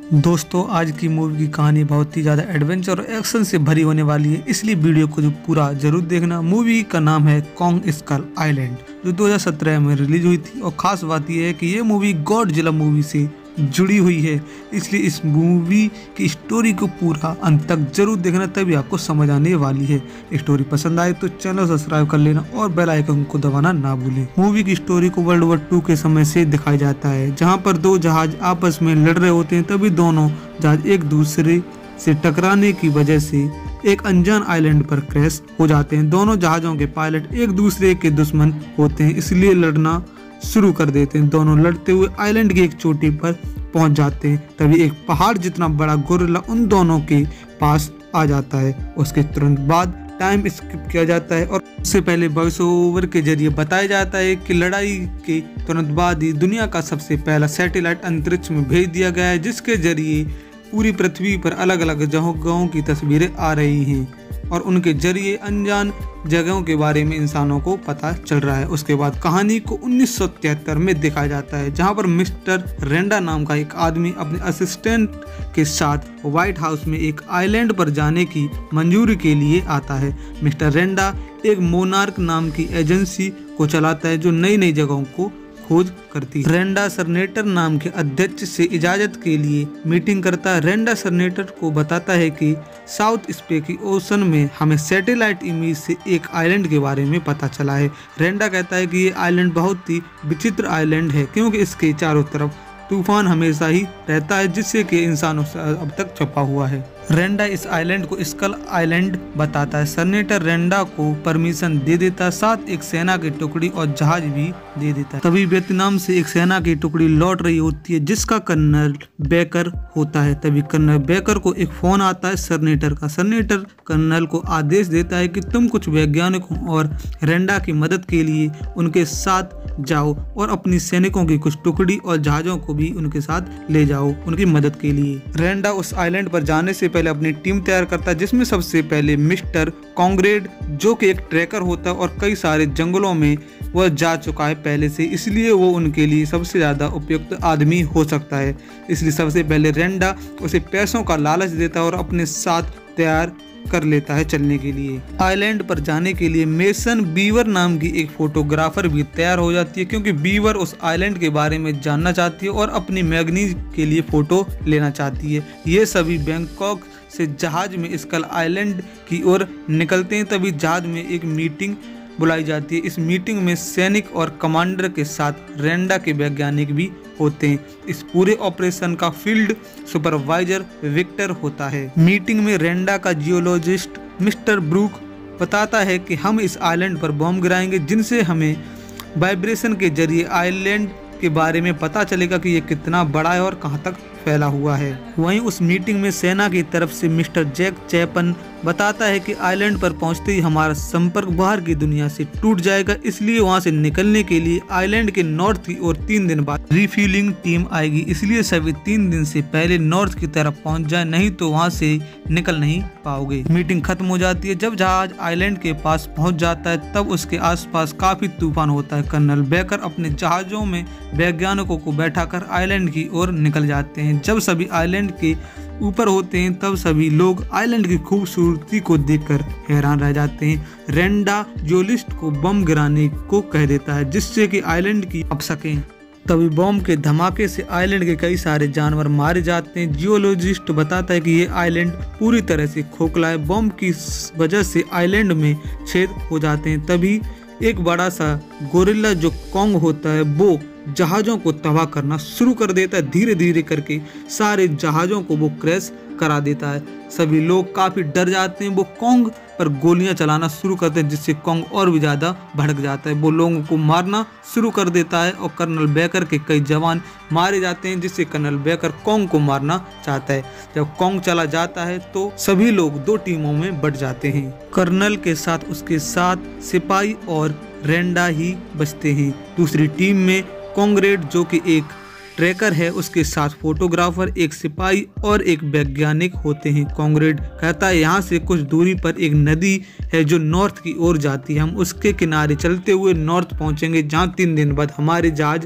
दोस्तों आज की मूवी की कहानी बहुत ही ज़्यादा एडवेंचर और एक्शन से भरी होने वाली है, इसलिए वीडियो को जो पूरा जरूर देखना। मूवी का नाम है कॉन्ग स्कल आइलैंड, जो 2017 में रिलीज हुई थी। और ख़ास बात यह है कि ये मूवी गॉडजिला मूवी से जुड़ी हुई है, इसलिए इस मूवी की स्टोरी को पूरा अंत तक जरूर देखना, तभी आपको समझ आने वाली है। स्टोरी पसंद आए तो चैनल सब्सक्राइब कर लेना और बेल आइकन को दबाना ना भूलें। मूवी की स्टोरी को वर्ल्ड वॉर 2 के समय से दिखाया जाता है, जहां पर दो जहाज आपस में लड़ रहे होते हैं। तभी दोनों जहाज एक दूसरे से टकराने की वजह से एक अनजान आइलैंड पर क्रैश हो जाते हैं। दोनों जहाजों के पायलट एक दूसरे के दुश्मन होते हैं, इसलिए लड़ना शुरू कर देते हैं। दोनों लड़ते हुए आइलैंड की एक चोटी पर पहुंच जाते हैं। तभी एक पहाड़ जितना बड़ा गोरिल्ला उन दोनों के पास आ जाता है। उसके तुरंत बाद टाइम स्किप किया जाता है और उससे पहले वॉइस ओवर के जरिए बताया जाता है कि लड़ाई के तुरंत बाद ही दुनिया का सबसे पहला सैटेलाइट अंतरिक्ष में भेज दिया गया है, जिसके जरिए पूरी पृथ्वी पर अलग अलग जगहों की तस्वीरें आ रही हैं और उनके जरिए अनजान जगहों के बारे में इंसानों को पता चल रहा है। उसके बाद कहानी को 1973 में दिखाया जाता है, जहां पर मिस्टर रेंडा नाम का एक आदमी अपने असिस्टेंट के साथ व्हाइट हाउस में एक आइलैंड पर जाने की मंजूरी के लिए आता है। मिस्टर रेंडा एक मोनार्क नाम की एजेंसी को चलाता है, जो नई नई जगहों को खोज करती है। रेंडा सरनेटर नाम के अध्यक्ष से इजाजत के लिए मीटिंग करता है। रेंडा सरनेटर को बताता है कि साउथ स्पेसिफिक ओशन में हमें सैटेलाइट इमेज से एक आइलैंड के बारे में पता चला है। रेंडा कहता है कि ये आइलैंड बहुत ही विचित्र आइलैंड है, क्योंकि इसके चारों तरफ तूफान हमेशा ही रहता है, जिससे कि इंसानों से अब तक छुपा हुआ है। रेंडा इस आइलैंड को स्कल आइलैंड बताता है। सरनेटर रेंडा को परमिशन दे देता है, साथ एक सेना की टुकड़ी और जहाज भी दे देता है। तभी वियतनाम से एक सेना की टुकड़ी लौट रही होती है, जिसका कर्नल बेकर होता है। तभी कर्नल बेकर को एक फोन आता है सरनेटर का। सरनेटर कर्नल को आदेश देता है कि तुम कुछ वैज्ञानिकों और रेंडा की मदद के लिए उनके साथ जाओ और अपनी सैनिकों की कुछ टुकड़ी और जहाजों को भी उनके साथ ले जाओ उनकी मदद के लिए। रेंडा उस आइलैंड पर जाने से पहले अपनी टीम तैयार करता है, जिसमें सबसे पहले मिस्टर कॉन्ग्रेड, जो कि एक ट्रैकर होता है और कई सारे जंगलों में वह जा चुका है पहले से, इसलिए वो उनके लिए सबसे ज़्यादा उपयुक्त आदमी हो सकता है। इसलिए सबसे पहले रेंडा उसे पैसों का लालच देता है और अपने साथ तैयार कर लेता है चलने के लिए। आइलैंड पर जाने के लिए मेसन बीवर नाम की एक फोटोग्राफर भी तैयार हो जाती है, क्योंकि बीवर उस आइलैंड के बारे में जानना चाहती है और अपनी मैगजीन के लिए फोटो लेना चाहती है। ये सभी बैंकॉक से जहाज में स्कल आइलैंड की ओर निकलते हैं। तभी जहाज में एक मीटिंग बुलाई जाती है। इस मीटिंग में सैनिक और कमांडर के साथ रेंडा के वैज्ञानिक भी होते हैं। इस पूरे ऑपरेशन का फील्ड सुपरवाइजर विक्टर होता है। मीटिंग में रेंडा का जियोलॉजिस्ट मिस्टर ब्रूक बताता है कि हम इस आइलैंड पर बॉम्ब गिराएंगे, जिनसे हमें वाइब्रेशन के जरिए आइलैंड के बारे में पता चलेगा कि ये कितना बड़ा है और कहां तक फैला हुआ है। वहीं उस मीटिंग में सेना की तरफ से मिस्टर जैक चैपन बताता है कि आइलैंड पर पहुंचते ही हमारा संपर्क बाहर की दुनिया से टूट जाएगा, इसलिए वहां से निकलने के लिए आइलैंड के नॉर्थ की ओर 3 दिन बाद रिफ्यूलिंग टीम आएगी। इसलिए सभी 3 दिन से पहले नॉर्थ की तरफ पहुंच जाए, नहीं तो वहां से निकल नहीं पाओगे। मीटिंग खत्म हो जाती है। जब जहाज आइलैंड के पास पहुंच जाता है, तब उसके आसपास काफी तूफान होता है। कर्नल बेकर अपने जहाजों में वैज्ञानिकों को बैठाकर आइलैंड की ओर निकल जाते हैं। जब सभी आइलैंड के ऊपर होते हैं, तब सभी लोग आइलैंड की खूबसूरती को देखकर हैरान रह जाते हैं। रेंडा जियोलिस्ट को बम गिराने को कह देता है, जिससे कि आइलैंड की अब सकें। तभी बम के धमाके से आइलैंड के कई सारे जानवर मारे जाते हैं। जियोलॉजिस्ट बताता है कि ये आइलैंड पूरी तरह से खोखला है। बम की वजह से आइलैंड में छेद हो जाते हैं। तभी एक बड़ा सा गोरिल्ला जो कॉन्ग होता है, वो जहाज़ों को तबाह करना शुरू कर देता है। धीरे धीरे करके सारे जहाज़ों को वो क्रैश करा देता है। सभी लोग काफ़ी डर जाते हैं। वो कॉन्ग पर गोलियां चलाना शुरू करते हैं, जिससे कॉन्ग और भी ज़्यादा भड़क जाता है। वो लोगों को मारना शुरू कर देता है और कर्नल बेकर के कई जवान मारे जाते हैं, जिससे कर्नल बेकर कॉन्ग को मारना चाहता है। जब कॉन्ग चला जाता है तो सभी लोग 2 टीमों में बंट जाते हैं। कर्नल के साथ उसके साथ सिपाही और रेंडा ही बचते हैं। दूसरी टीम में कॉन्ग्रेड, जो कि एक ट्रैकर है, उसके साथ फोटोग्राफर, एक सिपाही और एक वैज्ञानिक होते हैं। कॉन्ग्रेड कहता है यहाँ से कुछ दूरी पर एक नदी है जो नॉर्थ की ओर जाती है। हम उसके किनारे चलते हुए नॉर्थ पहुंचेंगे, जहाँ 3 दिन बाद हमारे जहाज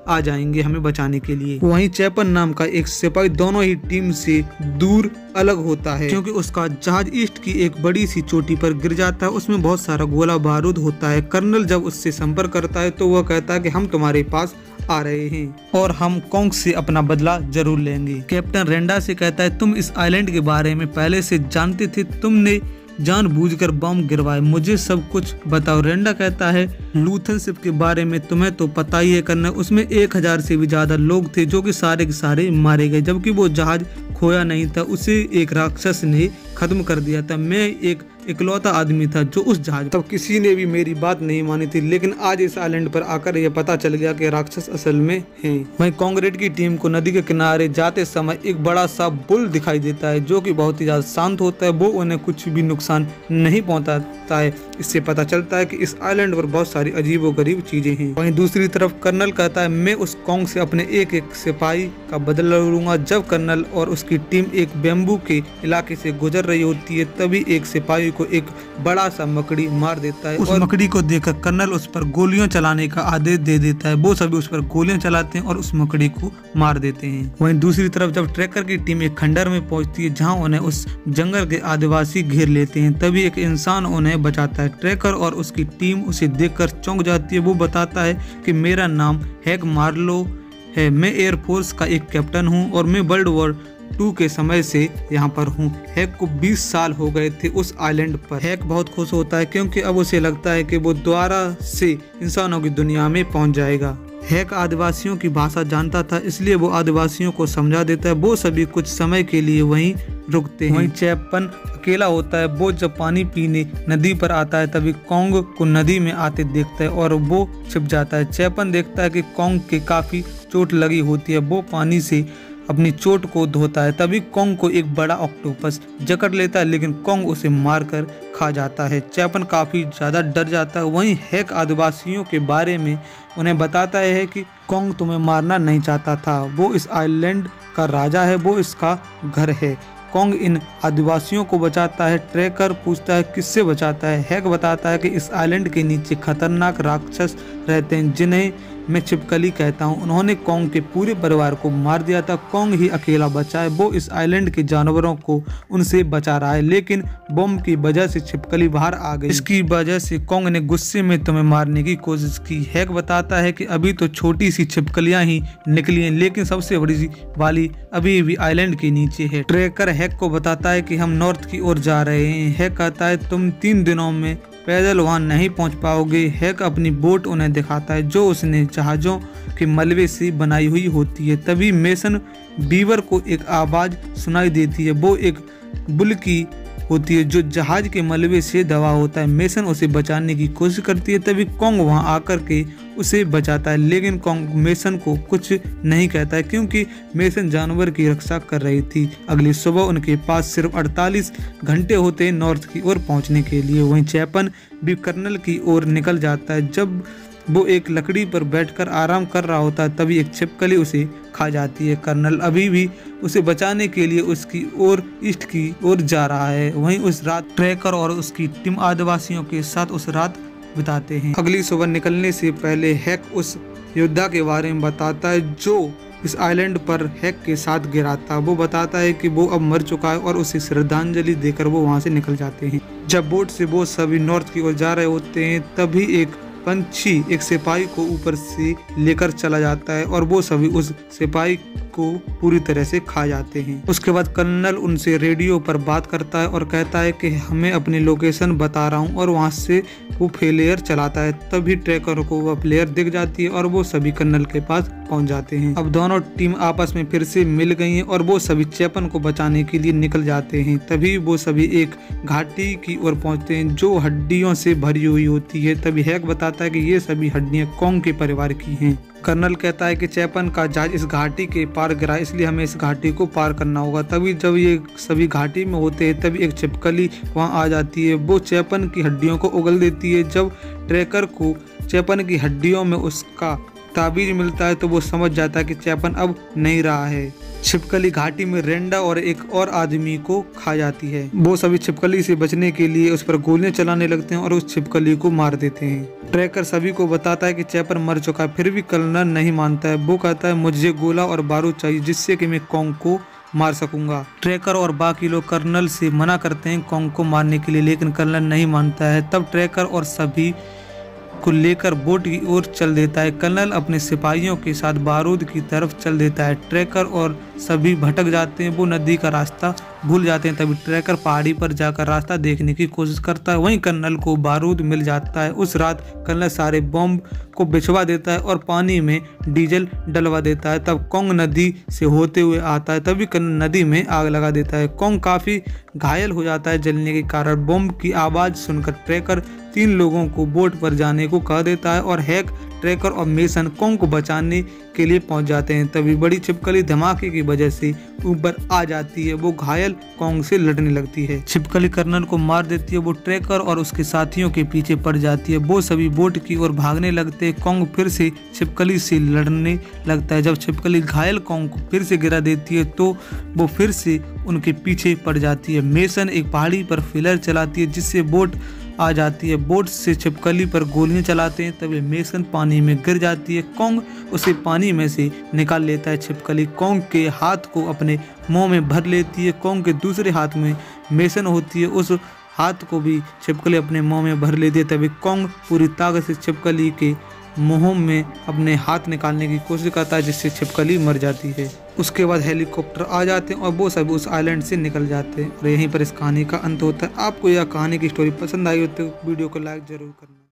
आ जाएंगे हमें बचाने के लिए। वहीं चैपन नाम का एक सिपाही दोनों ही टीम से दूर अलग होता है, क्योंकि उसका जहाज ईस्ट की एक बड़ी सी चोटी पर गिर जाता है। उसमें बहुत सारा गोला बारूद होता है। कर्नल जब उससे संपर्क करता है तो वह कहता है कि हम तुम्हारे पास आ रहे हैं और हम कॉन्ग से अपना बदला जरूर लेंगे। कैप्टन रेंडा से कहता है तुम इस आइलैंड के बारे में पहले से जानते थे, तुमने जानबूझकर बम गिरवाए, मुझे सब कुछ बताओ। रेंडा कहता है लूथन शिप के बारे में तुम्हें तो पता ही है कर्नल, उसमें 1000 से भी ज्यादा लोग थे जो कि सारे के सारे मारे गए, जबकि वो जहाज खोया नहीं था, उसे एक राक्षस ने खत्म कर दिया था। मैं एक इकलौता आदमी था जो उस जहाज, तब किसी ने भी मेरी बात नहीं मानी थी, लेकिन आज इस आइलैंड पर आकर यह पता चल गया कि राक्षस असल में हैं। वहीं कांग्रेस की टीम को नदी के किनारे जाते समय एक बड़ा सा बुल दिखाई देता है जो कि बहुत ही ज्यादा शांत होता है। वो उन्हें कुछ भी नुकसान नहीं पहुंचाता है। इससे पता चलता है कि इस आइलैंड पर बहुत सारी अजीबोगरीब चीजें हैं। वहीं दूसरी तरफ कर्नल कहता है मैं उस कॉन्ग से अपने एक एक सिपाही का बदला लूंगा। जब कर्नल और उसकी टीम एक बेम्बू के इलाके से गुजर रही होती है तभी एक सिपाही को एक बड़ा सा मकड़ी मार देता है। उस मकड़ी को देखकर कर्नल उस पर गोलियां चलाने का आदेश दे देता है। वो सभी उस पर गोलियां चलाते हैं और उस मकड़ी को मार देते हैं। वहीं दूसरी तरफ जब ट्रैकर की टीम एक खंडर में पहुंचती है जहां उन्हें उस जंगल के आदिवासी घेर लेते हैं, तभी एक इंसान उन्हें बचाता है। ट्रैकर और उसकी टीम उसे देखकर चौंक जाती है। वो बताता है कि मेरा नाम हैक मार्लो है, मैं एयरफोर्स का एक कैप्टन हूँ और मैं वर्ल्ड वॉर 2 के समय से यहाँ पर हूँ। हैक को 20 साल हो गए थे उस आइलैंड पर। हैक बहुत खुश होता है क्योंकि अब उसे लगता है कि वो दोबारा से इंसानों की दुनिया में पहुँच जाएगा। हैक आदिवासियों की भाषा जानता था, इसलिए वो आदिवासियों को समझा देता है। वो सभी कुछ समय के लिए वहीं रुकते हैं। वहीं चैपन अकेला होता है। वो जब पानी पीने नदी पर आता है तभी कॉन्ग को नदी में आते देखता है और वो छिप जाता है। चैपन देखता है कि कॉन्ग के काफी चोट लगी होती है। वो पानी से अपनी चोट को धोता है, तभी कॉन्ग को एक बड़ा ऑक्टोपस जकड़ लेता है, लेकिन कॉन्ग उसे मारकर खा जाता है। चैपन काफी ज्यादा डर जाता है। वहीं हैक आदिवासियों के बारे में उन्हें बताता है कि कॉन्ग तुम्हें मारना नहीं चाहता था, वो इस आइलैंड का राजा है, वो इसका घर है। कॉन्ग इन आदिवासियों को बचाता है। ट्रैकर पूछता है किससे बचाता है। हैक बताता है कि इस आइलैंड के नीचे खतरनाक राक्षस रहते हैं जिन्हें मैं छिपकली कहता हूँ। उन्होंने कॉन्ग के पूरे परिवार को मार दिया था। कॉन्ग ही अकेला बचा है। वो इस आइलैंड के जानवरों को उनसे बचा रहा है, लेकिन बम की वजह से छिपकली बाहर आ गई। इसकी वजह से कॉन्ग ने गुस्से में तुम्हें मारने की कोशिश की। हैक बताता है कि अभी तो छोटी सी छिपकलियां ही निकली हैं, लेकिन सबसे बड़ी वाली अभी भी आइलैंड के नीचे है। ट्रैकर हैक को बताता है कि हम नॉर्थ की ओर जा रहे हैं। हैक कहता है तुम 3 दिनों में पैदल वहां नहीं पहुंच पाओगे। हैक अपनी बोट उन्हें दिखाता है जो उसने जहाजों के मलबे से बनाई हुई होती है। तभी मेसन बीवर को एक आवाज सुनाई देती है। वो एक बुल की होती है जो जहाज के मलबे से दबा होता है। मेसन उसे बचाने की कोशिश करती है, तभी कॉन्ग वहां आकर के उसे बचाता है, लेकिन कॉन्ग मेसन को कुछ नहीं कहता है क्योंकि मेसन जानवर की रक्षा कर रही थी। अगली सुबह उनके पास सिर्फ 48 घंटे होते हैं नॉर्थ की ओर पहुंचने के लिए। वहीं चैपन भी कर्नल की ओर निकल जाता है। जब वो एक लकड़ी पर बैठकर आराम कर रहा होता है तभी एक छिपकली उसे खा जाती है। कर्नल अभी भी उसे बचाने के लिए उसकी ओर ईस्ट की ओर जा रहा है। वहीं उस रात ट्रैकर और उसकी टीम आदिवासियों के साथ उस रात बिताते हैं। अगली सुबह निकलने से पहले हैक उस योद्धा के बारे में बताता है जो इस आइलैंड पर हैक के साथ गिरा था। वो बताता है कि वो अब मर चुका है और उसे श्रद्धांजलि देकर वो वहां से निकल जाते हैं। जब बोट से वो सभी नॉर्थ की ओर जा रहे होते हैं तभी एक पंछी एक सिपाही को ऊपर से लेकर चला जाता है और वो सभी उस सिपाही को पूरी तरह से खा जाते हैं। उसके बाद कर्नल उनसे रेडियो पर बात करता है और कहता है कि हमें अपनी लोकेशन बता रहा हूँ और वहाँ से वो फ्लेयर चलाता है। तभी ट्रैकर को वह फ्लेयर दिख जाती है और वो सभी कर्नल के पास पहुंच जाते हैं। अब दोनों टीम आपस में फिर से मिल गई हैं और वो सभी चैपन को बचाने के लिए निकल जाते हैं। तभी वो सभी एक घाटी की ओर पहुंचते हैं जो हड्डियों से भरी हुई होती है। तभी हैक बताता है कि ये सभी हड्डियां कॉन्ग के परिवार की हैं। कर्नल कहता है कि चैपन का जहाज इस घाटी के पार गिरा, इसलिए हमें इस घाटी को पार करना होगा। तभी जब ये सभी घाटी में होते हैं तभी एक छिपकली वहां आ जाती है। वो चैपन की हड्डियों को उगल देती है। जब ट्रैकर को चैपन की हड्डियों में उसका ताबीज मिलता है तो वो समझ जाता है कि चैपन अब नहीं रहा है। छिपकली घाटी में रेंडा और एक और आदमी को खा जाती है। वो सभी छिपकली से बचने के लिए उस पर गोलियां चलाने लगते हैं और उस छिपकली को मार देते हैं। ट्रैकर सभी को बताता है कि चैपन मर चुका है, फिर भी कर्नल नहीं मानता है। वो कहता है मुझे गोला और बारूद चाहिए जिससे कि मैं कॉन्ग को मार सकूंगा। ट्रैकर और बाकी लोग कर्नल से मना करते हैं कॉन्ग को मारने के लिए, लेकिन कर्नल नहीं मानता है। तब ट्रैकर और सभी को लेकर बोट की ओर चल देता है। कर्नल अपने सिपाहियों के साथ बारूद की तरफ चल देता है। ट्रैकर और सभी भटक जाते हैं, वो नदी का रास्ता भूल जाते हैं। तभी ट्रैकर पहाड़ी पर जाकर रास्ता देखने की कोशिश करता है। वहीं कर्नल को बारूद मिल जाता है। उस रात कर्नल सारे बॉम्ब को बिछवा देता है और पानी में डीजल डलवा देता है। तब कॉन्ग नदी से होते हुए आता है, तभी कर्नल नदी में आग लगा देता है। कॉन्ग काफी घायल हो जाता है जलने के कारण। बॉम्ब की आवाज सुनकर ट्रैकर 3 लोगों को बोट पर जाने को कह देता है और हैक, ट्रैकर और मेसन कॉन्ग को बचाने के लिए पहुंच जाते हैं। तभी बड़ी छिपकली धमाके की वजह से ऊपर आ जाती है। वो घायल कॉन्ग से लड़ने लगती है। छिपकली कर्नल को मार देती है। वो ट्रैकर और उसके साथियों के पीछे पड़ जाती है। वो सभी बोट की ओर भागने लगते हैं। कॉन्ग फिर से छिपकली से लड़ने लगता है। जब छिपकली घायल कॉन्ग को फिर से गिरा देती है तो वो फिर से उनके पीछे पड़ जाती है। मेसन एक पहाड़ी पर फिलर चलाती है जिससे बोट आ जाती है। बोट से छिपकली पर गोलियां चलाते हैं, तभी मेसन पानी में गिर जाती है। कॉन्ग उसे पानी में से निकाल लेता है। छिपकली कॉन्ग के हाथ को अपने मुंह में भर लेती है। कॉन्ग के दूसरे हाथ में मेसन होती है, उस हाथ को भी छिपकली अपने मुंह में भर लेती है। तभी कॉन्ग पूरी ताकत से छिपकली के मुंह में अपने हाथ निकालने की कोशिश करता है जिससे छिपकली मर जाती है। उसके बाद हेलीकॉप्टर आ जाते हैं और वो सब उस आइलैंड से निकल जाते हैं और यहीं पर इस कहानी का अंत होता है। आपको यह कहानी की स्टोरी पसंद आई हो तो वीडियो को लाइक जरूर करना।